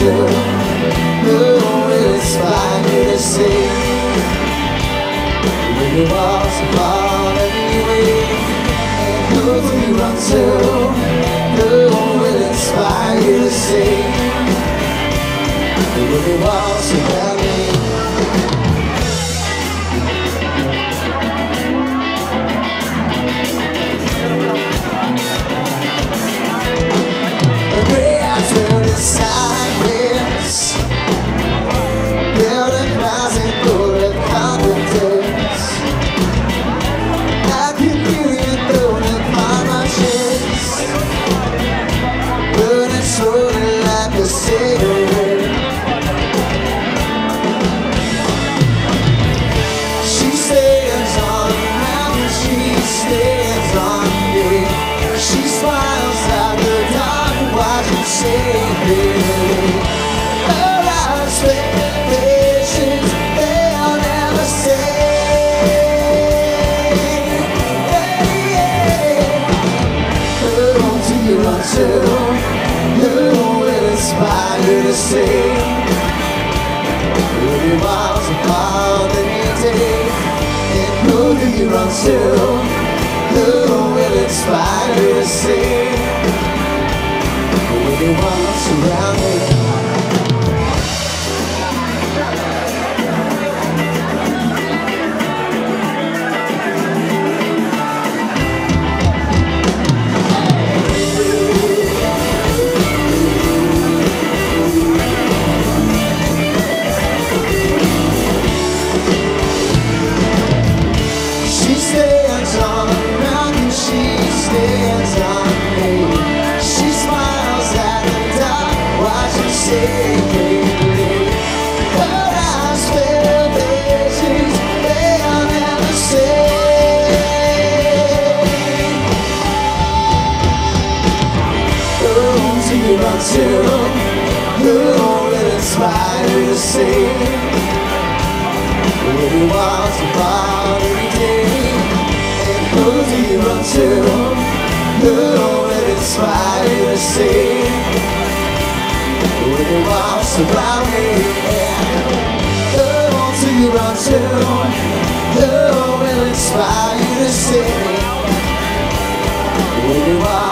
to? Who will inspire you to see? When you walk upon every way, and who do you run to? Who will inspire you to see? When you walk around me. Sideways, build a closet full of confidence. I can feel you through the promises, burning slowly like a cigarette. She stands on the mountain, she stands on me. She smiles out the dark, watching shade. Who will inspire you to see? Who you miles apart every day? And who do you run to? Who will inspire you to see? Who you want surrounded? Who will inspire you to see? Who you want to follow every day? And who do you run to? Who will inspire you to see? Who you want surround me? Who do you run to? Who will inspire you to see? Who you want?